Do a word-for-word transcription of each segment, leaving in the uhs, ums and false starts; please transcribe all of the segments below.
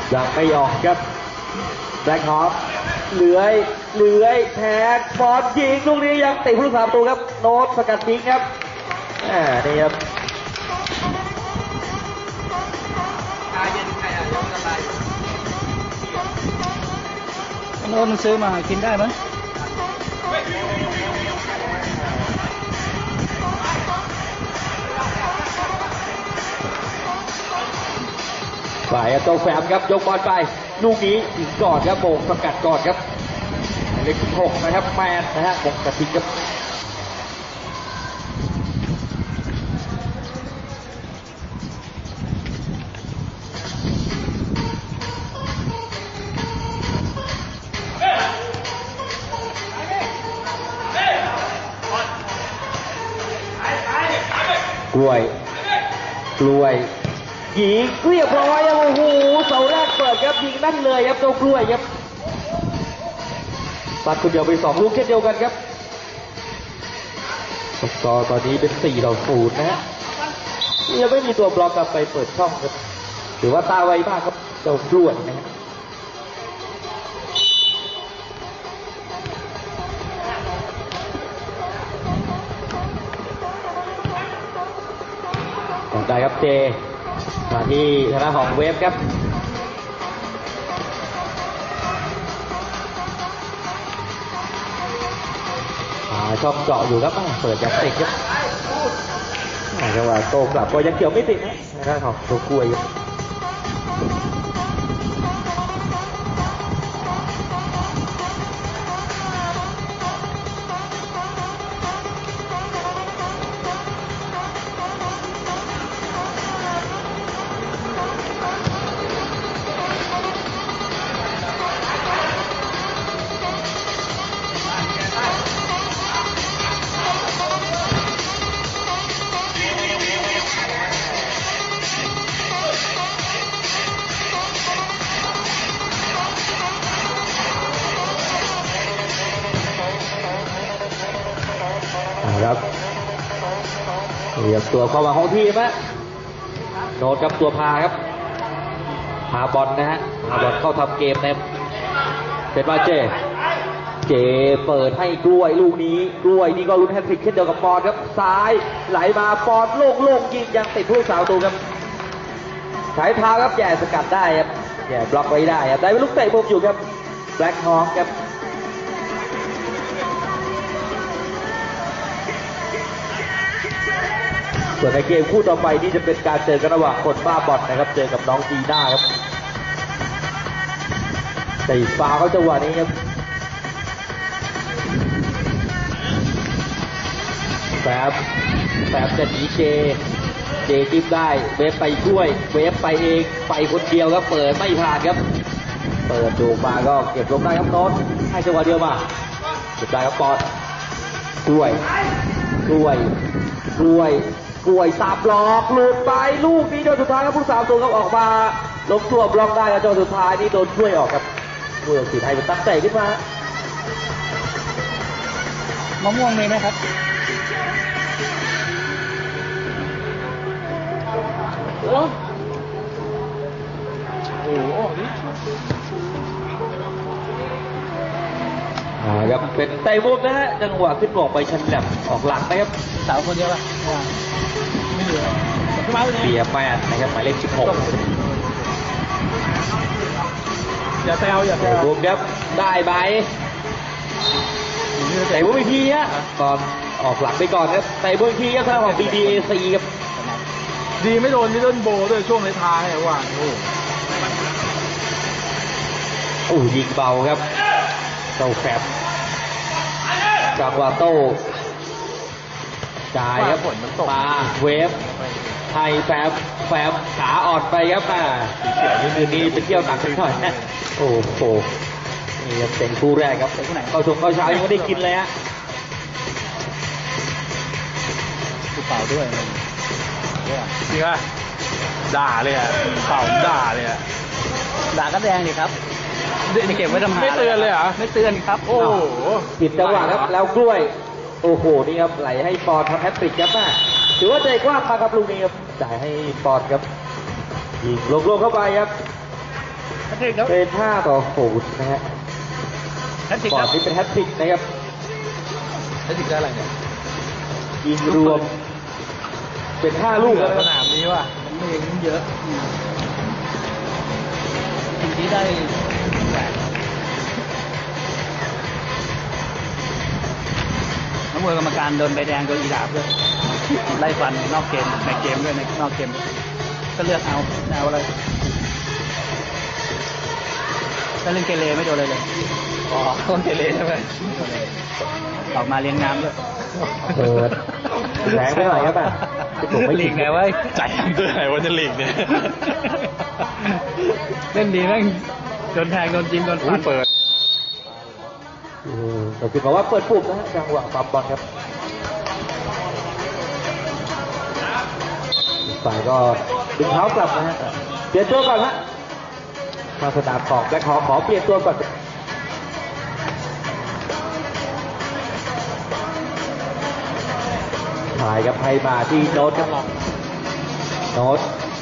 ยังไม่ออกครับแบล็คฮอปเลื้อยเลื้อยแทงบอลยิงลูกนี้ยังติดผู้รักษาประตูครับโน้ตสกัดทิ้งครับอ่านี่ครับโน้ตมันซื้อมากินได้ไหมฝ่ายโตแฟมครับยกบอลไปลูกนี้ถึงก่อนครับโบกสกัดก่อนครับเลขหกนะครับแมนนะฮะบงกระทิงครับกล้วยกล้วยยิงเรียบร้อยครับโอ้โหเสาแรกเปิดครับยิงนั่นเลยครับเจ้ากล้วยครับตัดคนเดียวไปสองลูกเช่นเดียวกันครับสกอร์ตอนนี้เป็นสี่ต่อศูนย์นะฮะยังไม่มีตัวบล็อกกลับไปเปิดช่องครับถือว่าตาไวมากครับเจ้ากล้วยนะฮะได้ครับเจมาที่ธนาของเวฟครับช่องเจาะอยู่ครับเปิดยัดติดครับจังหวะโตกลับก็ยังเกี่ยวไม่ติดนะธนาของตัวกล้วยครับเรียบตัวเข้ามาของทีมนะโน้ตกับตัวพาครับพาบอลนะฮะพาบอลเข้าทำเกมเนี่ยเป็นว่าเจเจเปิดให้กล้วยลูกนี้กล้วยนี่ก็ลุ้นแฮตทริกเช่นเดียวกับปอนครับซ้ายไหลมาปอนโล่งโล่งยิงยังติดผู้สาวตัวครับใช้เท้าครับแย่สกัดได้ครับแย่บล็อกไว้ได้ครับได้เป็นลูกเตะมุมอยู่ครับแบล็คฮอคครับส่วนในเกมคู่ต่อไปนี่จะเป็นการเจอกันระหว่างคนบ้าบอลนะครับเจอกับน้องจีน่าครับแต่ฟ้าเขาจังหวะนี้ครับแฝบแฝบจะหนีเจเจจิ้มได้เวฟไปช่วยเวฟไปเองไปคนเดียวครับเปิดไม่ผ่านครับเปิดดูมาก็เก็บลงได้ครับโน้ตให้จังหวะเดียวมาเก็บได้ครับปอนกล้วยกล้วยกล้วยกล้วยสับล็อกหลุดไปลูกนี้โดนสุดท้ายครับผู้สามตัวครับออกมาล้มตัวบล็อกได้แล้วโดนสุดท้ายนี่โดนกล้วยออกครับกล้วยสีไทยเป็นตั้งใจขึ้นมามะม่วงมีไหมครับโอ้โหอ่าครับเป็นไต่มุมนะฮะจังหวะขึ้นบอกไปชันแหลมออกหลังนะครับสาวคนเดียวละไม่เหลือเบียร์แปดนะครับหมายเลขสิบหกอย่าแซวอย่าแซวมุมครับได้ไหมแต่บุ้ยทีฮะก่อนออกหลังไปก่อนครับแต่บุ้ยทีครับทางของ บี ดี เอ ซี ครับดีไม่โดนมิดเดิลโบด้วยช่วงในท้ายว่ะโอ้โอ้ยิงเบาครับเต้าแฟบจังหวะโต้จ่ายครับมาเวฟไทยแฟบแฟบขาอ่อนไปครับอ่าเสียยืนนี้เป็นเที่ยวหนักสักหน่อยนะโอ้โหนี่ครับเป็นคู่แรกครับเข้าชมเข้าเช้ายังไม่ได้กินเลยฮะคู่เปล่าด้วยจริงป่ะด่าเลยอ่ะเปล่าด่าเลยอ่ะด่าก็แดงดิครับเก็บไว้ทำไมไม่เตือนเลยเหรอไม่เตือนครับโอ้โหผิดจังหวะครับแล้วกล้วยโอ้โหนี่ครับไหลให้ปอนทำแฮตทริกครับนะถือว่าใจกว้างมาครับลูกนี้ครับจ่ายให้ปอนครับยิงลงๆเข้าไปครับทริกครับเป็นห้าต่อศูนย์นะฮะแฮตทริกก่อคน รับนี้เป็นแฮตทริกนะครับแฮตทริกได้อะไรเนี่ยยิงรวม เป็นห้าลูกแล้วสนะนามนี้ว่ะมันไม่ยิงเยอะทีนี้ได้แปดนักมวยกรรมการโดนใบแดงโดนอีดาบด้วยไล่ฟันนอกเกมในเกมด้วยในนอกเกมด้วยก็เลือกเอาเอาอะไรถ้าเล่นเกเรไม่โดนเลยเลยอ๋อต้องเกเรใช่ไหมออกมาเลี้ยงน้ำด้วยเปิดแรงไปหน่อยครับอ่ะผมไม่หลีกไงวะใจด้วยไหนว่าจะหลีกเนี่ยเล่นดีแม่งโดนแทงโดนจิ้มโดนฟันเปิดเออแต่คือบอกว่าเปิดปุ่มนะฮะจังหวะปั๊มบอลครับอีกฝ่ายก็ดึงเท้ากลับนะฮะเปลี่ยนตัวก่อนฮะมาสนามของแบล็คฮอคขอเปลี่ยนตัวก่อนถ่ายกับไทยมาที่โน้ตครับโน้ต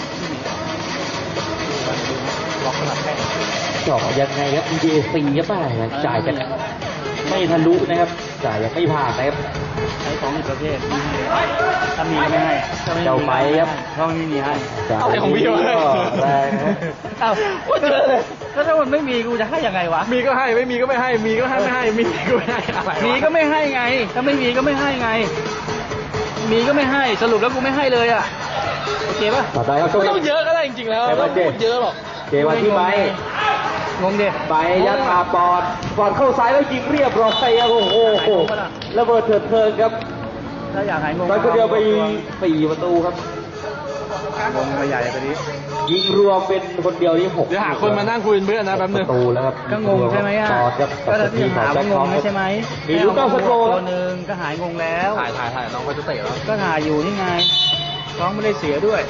ล็อกขนาดแค่จอบยังไงครับ ดี เอ ซี ครับป่ะจ่ายกันไม่ทะลุนะครับจ่ายยังไม่ผ่านนะครับใช้ของอีกประเภทไม่ให้ถ้ามีก็ไม่ให้ถ้ม่มีเจ้าไม้ครับถ้าไม่มีให้จ่ายเอาของพี่มาให้ก็แรงนะเอ้าว่าเจอเลยแล้วถ้ามันไม่มีกูจะให้ยังไงวะมีก็ให้ไม่มีก็ไม่ให้มีก็ให้ไม่ให้มีก็ไม่ให้อะไรวะมีก็ไม่ให้ไง ถ้าไม่มีก็ไม่ให้ไง มีก็ไม่ให้ สรุปแล้วกูไม่ให้เลยอ่ะ โอเคป่ะต่อไปครับไม่ต้องเยอะก็ได้จริงๆแล้วแต่ไม่ว่าต้องพูดเยอะหรอกเจมาที่ไม้งงดิไปยัดมาบอลบอลเข้าซ้ายแล้วยิงเรียบร้อยครับโอ้โหโอ้โหระเบิดเถิดเทิงครับถ้าอยากหายงงตอนคนเดียวไปสี่ประตูครับงงไปใหญ่ไปนี้ยิงรวมเป็นคนเดียวนี่หกเดี๋ยวหาคนมานั่งคุยเป็นเพื่อนนะแป๊บปนึงระตูแล้วครับก็งงใช่ไหมอ่ะตอนครับก็ถ้าพี่หาว่างงใช่ไหมมีลูกเก้าสโกตัวหนึ่งก็หายงงแล้วถ่ายถ่ายถ่ายน้องเขาจะเตะแล้วก็หาอยู่นี่ไงท้องไม่ได้เสียด้วย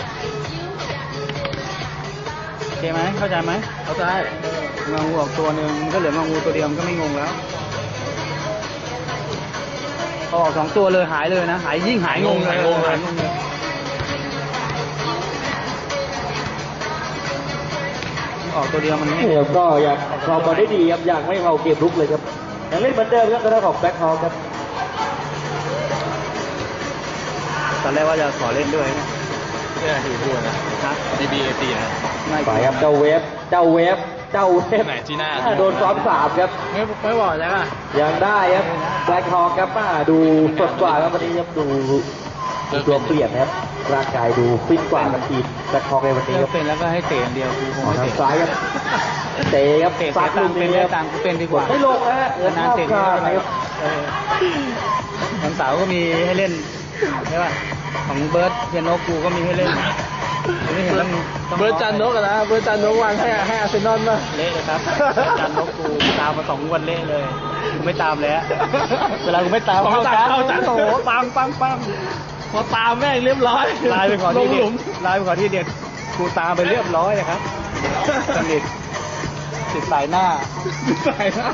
โอเคไหมเข้าใจไหมเข้าใจงองูออกตัวหนึ่งก็เหลืององูตัวเดียวมันก็ไม่งงแล้วพอออกสองตัวเลยหายเลยนะหายยิ่งหายงงเลยหายงงเลยหายงงเลยออกตัวเดียวมันไม่เนี่ยก็ยังครองบอลได้ดีครับยังไม่เข้าเกมรุกเลยครับยังเล่นเหมือนเดิมครับทางด้านของแบ็คฮอลครับตอนแรกว่าจะขอเล่นด้วยนะเนี่ยถือพูดนะฮะดี บี เอ ซี นะไม่ไปครับเจ้าเวฟเจ้าเวฟเจ้าเวฟไหนจีน่าอ่โดนซ้อมสามครับไม่ไม่บอกแล้วอ่ะยังได้ครับแบล็คฮอคครับมาดูสดกว่าครับวันนี้ครับดูดูตัวเปลี่ยนนะครับร่างกายดูฟิตกว่ากับทีมแบล็คฮอคในวันนี้เลิคกรับเป็นแล้วก็ให้เตะอย่างเดียวกูคงออกไม่ทางเตะซ้ายครับเตะครับเตะซัเสียดตัลูงกค์เป็นนี้ได้ครับตังค์กูเป็นดีกว่าไม่ลงนะฮะเงินนานเข้าเตะคาไม่นะได้ครับเออวันเสาร์ก็มีให้เล่นใช่ป่ะของเบิร์ดเพียโนกูก็มีให้เล่นไม่เห็นต้องต้องเบิร์ดจันนกอะนะเบิร์ดจันนกวางให้ให้อาร์เซนอลป่ะเละเลยครับจันนกกูตามมาสองวันเละเลยกูไม่ตามแล้วเวลากูไม่ตามเข้าจันเข้าจันโอ้โหปังปังปังพอตามแม่งเรียบร้อยไลน์ไปขอลที่งหเด็ลุดมไลน์ไปขอที่เด็ดกูตามไปเรียบร้อยนะครับสนิทติดสายหน้าใส่นะ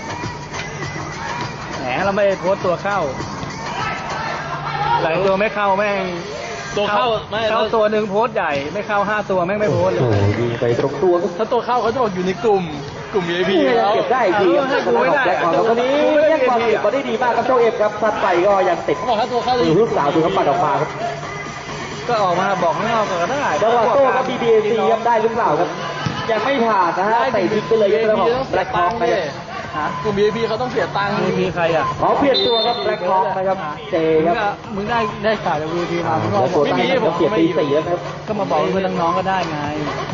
แหมเราไม่โพสต์ตัวเข้าหลายตัวไม่เข้าแม่งตัวเข้าไม่เข้าตัวหนึ่งโพสต์ใหญ่ไม่เข้าห้าตัวแม่งไม่โพสต์เลโอ้โหยยิงไปตรงตัวครับถ้าตัวเข้าเขาจะบอกอยู่ในกลุ่มกลุ่ม วี ไอ พีนี่แล้วเก็บได้อีกทีครับให้ทางกูด้านไม่ของได้แบล็คฮอควันนี้กูไม่ได้แยกความเก็บมาได้ดีมากครับเจ้าเอฟครับซัดไปก็ยังติดเขาบอกถ้าตัวเข้าจะมือลูกสาวดูครับปัดออกมาครับก็ออกมาบอกข้างนอกก็ได้จังหวะโต้ครับ บี บี เอ ซี ครับได้หรือเปล่าครับยังไม่ผ่านนะฮะเตะทิ้งไปเลยครับทางด้านของแบล็คฮอคนะครับฮะกลุ่ม วี ไอ พี เขาต้องเสียตังค์วีพีใครอ่ะขอเปลี่ยนตัวครับแบล็คฮอคนะครับเจมึคงรับก็มึงได้ได้ข่าวจากวีพีมามึงก็แล้วบตัอวกตั้งครับเปลี่ยนตีสี่แล้วนะครับก็มาบอกเพื่อนน้องๆก็ได้ไง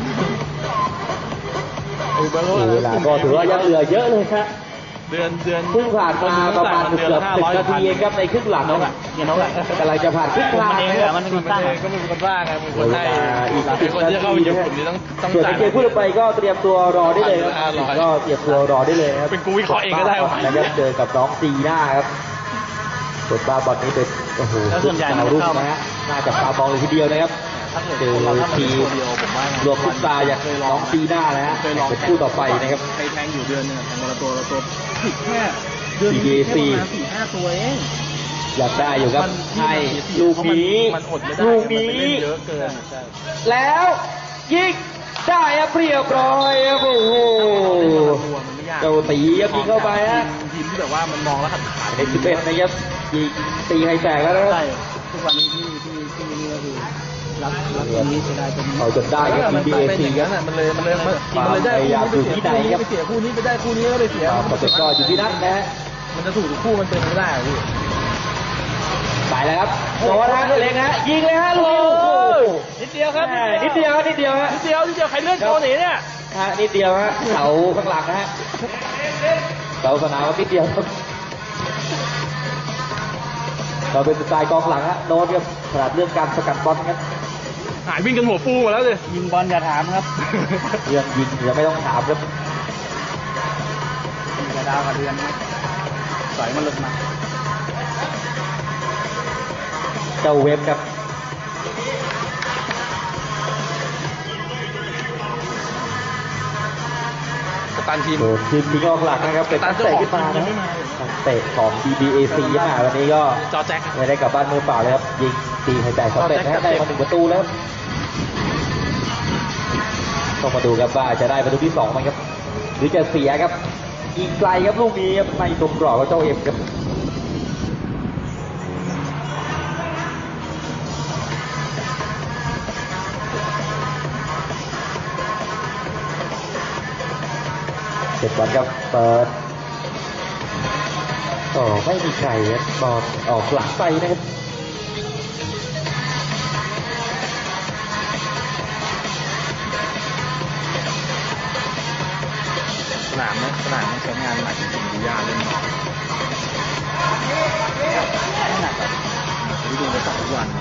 เออเบอร์โลเวลาก็ถือว่ายังเหลือเยอะเลยครับเดือนเดือนเพิ่งผ่านมาประมาณเกือบสิบนาทีเองครับในครึ่งหลังนกนะอ่ะอย่านกอ่ะกำลังจะผ่านครึ่งทางมันเองนะเหครรัอบ มันเป็นคนตั้งเหรอก็เป็นคนบ้าไงเป็นคเวนให้ลาอีกเป็สินบคนนาที่เข้าไปทีอยู่นะกลุ่มนี้ต้องต้องส่วนจ่ายในเกมพูดไปก็เตรียมตัวรอได้เลยครับอ่ารอก็เตรียมตัวรอได้เลยครับเป็นกูวิเคราะห์เองก็ได้วะนะครับเจอกับน้องซีน่าครับส่วนบาบอลนี้เป็นโอ้โหแล้วส่วนใหญ่มันรุ่นเข้าไหมนะฮะน่าจะปาบอลเลยทีเดียวนะครับถ้าเกิดเจอเราถ้ามันทีเป็นตัวเดียวผมว่ารวมฟุตซาอย่างน้องซีน่านะฮะเคยลองเป็นคู่ต่อไปนะครับไปแทงอยู่เดือนหนึงอะแทงวันละตัวละตัวผิดแค่เดือนซี ดี ซีแค่ประมาณสี่ห้าตัวเองอยากได้อยู่ครับมันให้ลูกนี้มันอดไม่ได้ลูกมันนี้ไปเล่นเยอะเกินใช่แล้วยิงได้ครับเรียบร้อยครับโอ้โหตัวมันไม่ยากเจ้าตีครับยิงเข้าไปฮะทีมที่แบบว่ามันมองแล้วขาดขาดเอ็กซ์สิบเอ็ดนะครับยิงตีให้แตกแล้วนะครับใช่ทุกวันนี้ที่ที่ที่นี่ก็คือรับรับตรงนี้จะได้ตรงนี้เอาจนได้ครับมันบีเป็นเออซีย่างครันั้บนมันเลยมันเลยมันความเลยได้พยายามอยู่ที่ไหนครับไปเสียคู่นี้ไปได้คู่นี้ก็ไปเสียความสำเร็จก็อยู่ที่นั่นนะฮะมันจะถูกทุกคู่มันเป็นไม่ได้อะพี่ไปแล้วครับโดนฮะเล็งฮะยิงเลยฮะลูกโอ้โหนิดเดียวครับแหม่นิดเดียวฮะนิดเดียวฮะนิดเดียวนิดเดียวใครเลื่อนโชว์หนีเนี่ยฮะนิดเดียวฮะเสาข้างหลังนะฮะเสาสนามนิดเดียวครับเราเป็นสไตล์กองหลังฮะโน้ตครับขนาดเรื่องการสกัดบอลครับหายวิ่งกันหัวฟูหมดแล้วเลยยิงบอลอย่าถามครับเรื่องยิงยังไม่ต้องถามครับอย่าดาวกับเดือนนะสอยมันลงมาเจ้าเว็บครับกัปตันทีมโดนทีมทิ้งออกหลักนะครับเป็นนักเตะขึ้นมานะนักเตะของ บี บี เอ ซี มาวันนี้ก็จอแจ็คไม่ได้กลับบ้านมือเปล่าเลยครับยิงตีให้แตกสำเร็จนะฮะได้มาหนึ่งประตูแล้วครับต้องมาดูครับว่าจะได้ประตูที่สองไหมครับหรือจะเสียครับยิงไกลครับลูกนี้ครับไม่ตรงกรอบกับเจ้าเอ็มครับเสร็จบอลครับเปิดโอ้ไม่มีใครครับบอลออกหลังไปนะครับสนามนะสนามมันใช้งานหนักจริงๆดูยากเล่นหนักไม่หนักครับที่ดูไปสองทุกวัน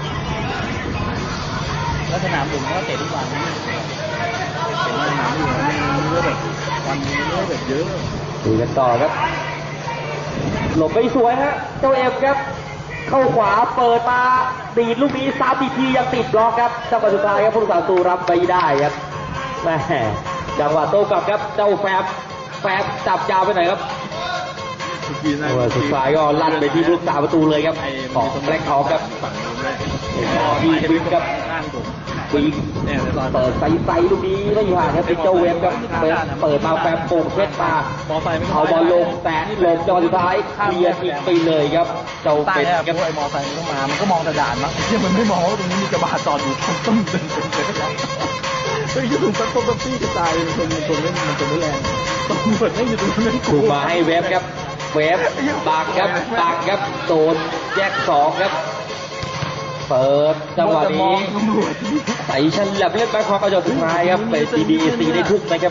แล้วสนามผมก็เตะทุกวันนะเป็นสนามอยู่มันมีเรื่องแบบวันนี้เรื่องแบบเยอะดูกันต่อครับ หลบไปสวยฮะ เจ้าเอ็มครับ เข้าขวาเปิดมาดีดลูกนี้ซ้ำอีกทียังติดบล็อกครับจังหวะสุดท้ายครับผู้รักษาประตูรับไปได้ครับแม่จังหวะโต้กลับครับ เจ้าแฟบแฟบจับยาวไปหน่อยครับทุกทีนะจังหวะสุดท้ายก็ลั่นไปที่ผู้รักษาประตูเลยครับ ของแบล็คฮอคครับฝั่งนู้นเลยมีบินครับข้างผมปีกเนี่ยในซอยเปิดไซไซลูกนี้ไม่ผ่านครับเป็นเจ้าเวฟครับเปิดเปิดมาแฟบโป่งเช็ดมามอไซค์ไม่เอาบอลลงแตะลงจังหวะสุดท้ายเคลียร์ทิ้งไปเลยครับ เจ้าใต้เป็นเนี่ยครับพวกไอ้มอไซค์มันต้องมา มันก็มองแต่ด่านมั้งที่มันไม่มองว่าตรงนี้มีกระบะจอดอยู่ต้องต้องเดินเดินเดินแล้วเฮ้ยถึงสักต้นปี้กระจายมันคนมันคนไม่มันคนไม่แรงตำรวจไม่อยู่ตรงนั้นถูกมาให้เวฟครับ เวฟบังครับบังครับโดนแยกสองครับ เปิดจังหวะนี้ใส่ชันแหลบเล่นแบ็คฮอคเอาจนสุดท้ายครับเป็น บี บี เอ ซี ได้ทุกนะครับ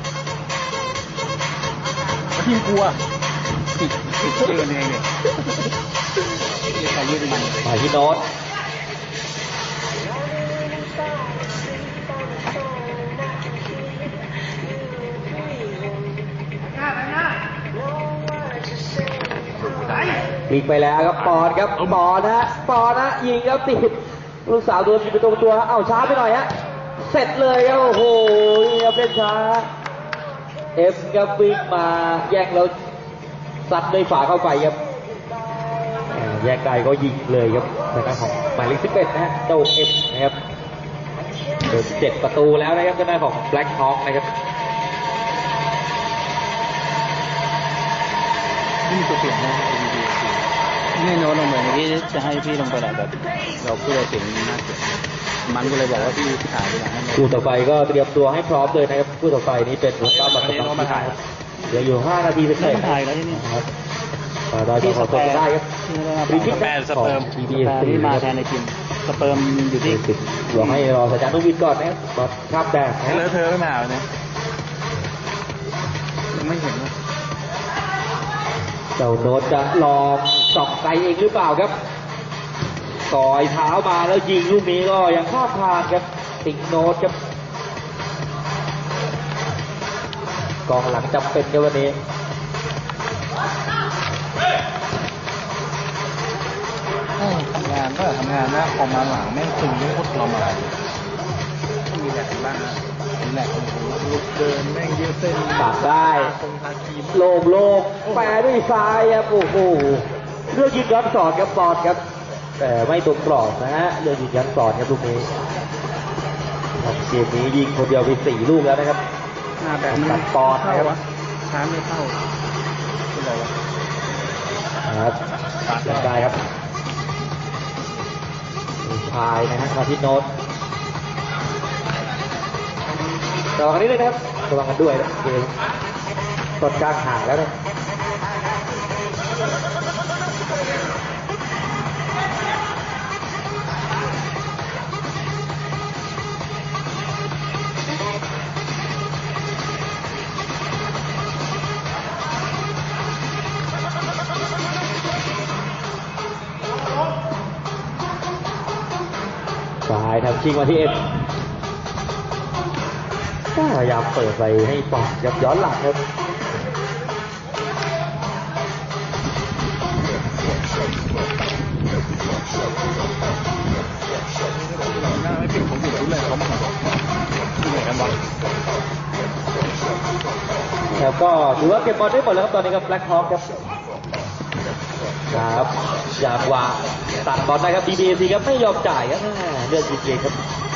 ทีมกลัวติดติดชื่อเองเนี่ยใครยืดมันมาที่โน้ตพลิกไปแล้วครับปอนครับปอนนะฮะปอนนะยิงครับติดลูกสาวโดนยิงไปตรงตัวฮะเอ้าช้าไปหน่อยฮะเสร็จเลยครับโอ้โหนี่ครับเล่นช้าเอฟครับวิ่งมาแย่งแล้วซัดด้วยฝาเข้าไปครับแหม่แย่งไกลก็ยิงเลยครับทางด้านของหมายเลขสิบเอ็ดนะฮะเจ้าเอฟนะครับเดินเจ็ดประตูแล้วนะครับทางด้านของแบล็คฮอคนะครับนี่ตัวเปลี่ยนนะนี่โน้ตลงไปเมื่อกี้จะให้พี่ลงไปแหละแบบเราพูดเราเสียงน่าเกลียดมันก็เลยบอกว่าพี่ถ่ายไปหลังให้มันคู่ต่อไปก็เตรียมตัวให้พร้อมเลยนะครับคู่ต่อไปนี้เป็นหัวต้าบัตรสำคัญครับเดี๋ยวอยู่ห้านาทีเสร็จไม่ถ่ายแล้วที่นี่นะครับได้ก็ขอตัวได้ครับ ฟรีคิกแปดสเปิร์มของ บี บี เอ ซีที่มาแทนในทีมสเปิร์มอยู่ที่เดี๋ยวให้รอสัญญาณต้องวินก่อนนะครับบอลข้ามแดงนะเลอะเทอะไม่มาเนี่ยไม่เห็นว่าเจ้าโน้ตจะลองส่องไกลเองหรือเปล่าครับสอยเท้ามาแล้วยิงลูกนี้ก็ยังข้ามทางครับติงโน้ตครับกองหลังจำเป็นในวันนี้ทำงานก็ทำงานนะพอมาหลังแม่งตึงไม่พุทธเรามามีแหลกบ้างนะแหลกลุกเดินแม่งยืดเส้นตัดได้ตรงทาคีมโลงโลงแปรด้วยซ้ายครับโอ้โหเลือกยิงย้อนสอนครับบอลครับแต่ไม่ตรงกรอบนะฮะเลือกยิงย้อนสอนครับลูกนี้เกมนี้ยิงคนเดียวไปสี่ลูกแล้วนะครับหน้าแบบมันตัดปอนด์นะครับเข้าวะช้าไม่เข้าเป็นไรวะครับตัดได้ครับมีชายนะฮะมาที่โน้ตต่อกันนิดนึงนะครับระวังกันด้วยนะเกมต้นกลางห่างแล้วนะสายทำชิงมาที่เอ็มพยายามเปิดไปให้ปอดยับย้อนหลังครับหน้าไม่ปิดผมอยู่รู้เลยเขามาที่ไหนกันวะแล้วก็ถือว่าเก็บบอลได้หมดแล้วครับตอนนี้ครับแบล็คฮอคครับครับอยากวางตัดบอลได้ครับ บี บี เอ ซี ครับไม่ยอมจ่ายครับเลือกจริงๆครับ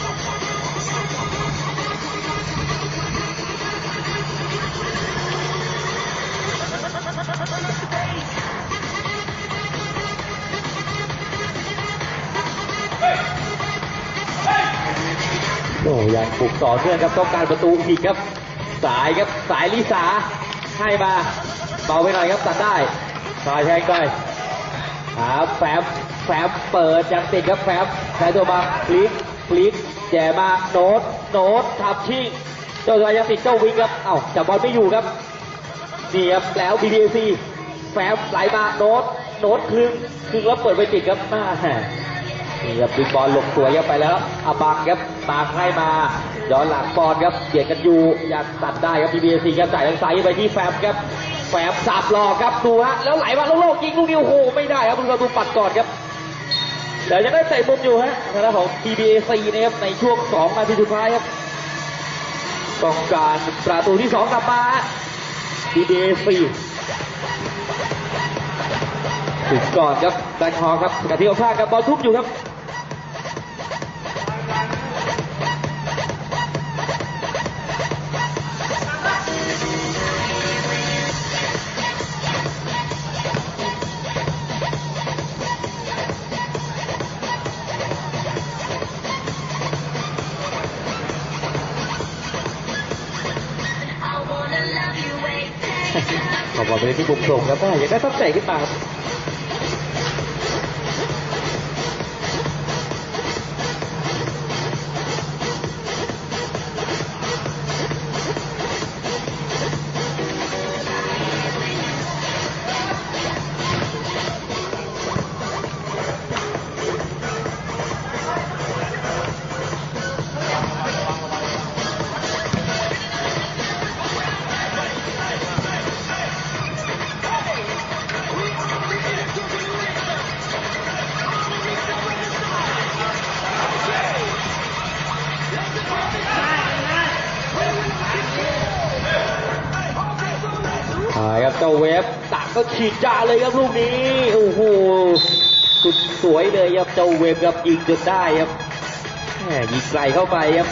โอ้ยังปลุกต่อเนื่องครับต้องการประตูอีกครับสายครับสายลิสาให้มาเบาไปหน่อยครับตัดได้สายแทงได้ครับแฟมแฟมเปิดยังติดครับแฟมใช้ตัวมาพลิกพลิกแย่มาโน้ตโน้ตทับชิงเจ้าตัวยังติดเจ้าวิงครับเอ้าจับบอลไม่อยู่ครับนี่ครับแล้ว บี บี เอ ซี แฟมไหลมาโน้ตโน้ตครึ่งครึ่งแล้วเปิดไปติดครับมานี่ครับบิ๊กบอลหลบสวยครับไปแล้วอาบังครับบางให้มาย้อนหลังบอลครับเบียดกันอยู่อยากตัดได้ครับ บี บี เอ ซี ครับจ่ายทางซ้ายไปที่แฟมครับแฟมสับหลอกครับดูฮะแล้วไหลมาโล่งๆยิงลูกเดียวโอ้โหไม่ได้ครับประตูปัดก่อนครับเดี๋ยวจะได้เตะมุมอยู่ฮะทางด้านของ บี บี เอ ซี นะครับในช่วงสองนาทีสุดท้ายครับต้องการประตูที่สองกลับมา บี บี เอ ซี ถึงก่อนครับแบงค์ฮอครับกระที่เอาพลาดกับบอลทุบอยู่ครับขอบอลไปที่บุกส่งครับแต่ยังได้ตั้งใจขึ้นมาครับครับเจ้าเวฟตักก็ฉีดจ้าเลยครับลูกนี้โอ้โหสุดสวยเลยครับเจ้าเวฟครับยิงจนได้ครับแหมยิงไกลเข้าไปครับ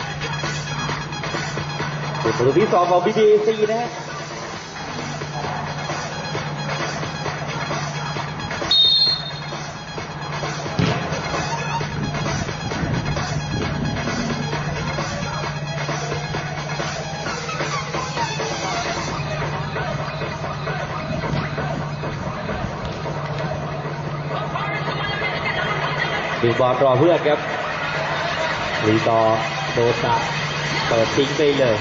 เป็นประตูที่สองของ บี บี เอ ซี นะฮะดึงบอลรอเพื่อนครับลีต่อโดนตัดเปิดทิ้งไปเลย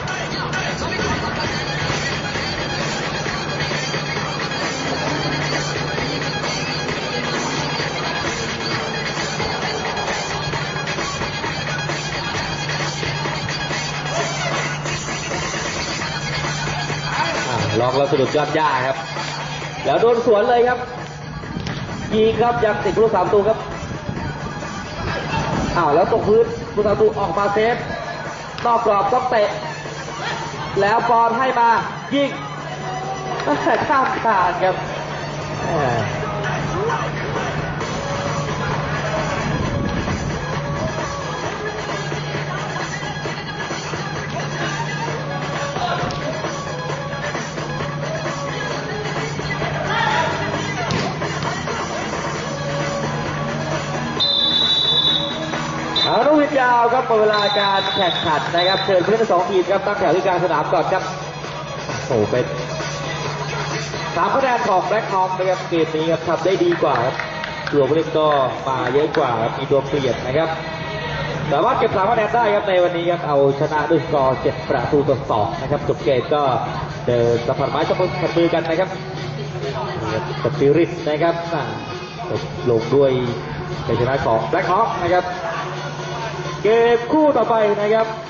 ลองแล้วสะดุดยอดย่าครับแล้วโดนสวนเลยครับยิงครับยังติดผู้สามตัวครับอ้าวแล้วตกพื้นผู้สาตูออกมาเซฟนอกกรอบต้องเตะแล้วบอลให้มายิงข้ามคานครับเวลาการแข่งขันนะครับเชิญผู้เล่นทั้งสองทีมครับตั้งแถวที่กลางสนามก่อนครับโอ้เป็นสามคะแนนของแบล็คฮอคนะครับเกมนี้ครับทำได้ดีกว่าครับตัวผู้เล่นก็มาเยอะกว่ามีตัวเปลี่ยนนะครับแต่ว่าเก็บสามคะแนนได้ครับในวันนี้ครับเอาชนะด้วยสกอร์เจ็ดประตูต่อสองนะครับจบเกมก็เดินสัมผัสไม้จับมือกันนะครับสปิริตนะครับจบลงด้วยชัยชนะของแบล็คฮอคนะครับเกมคู่ต่อไปนะครับ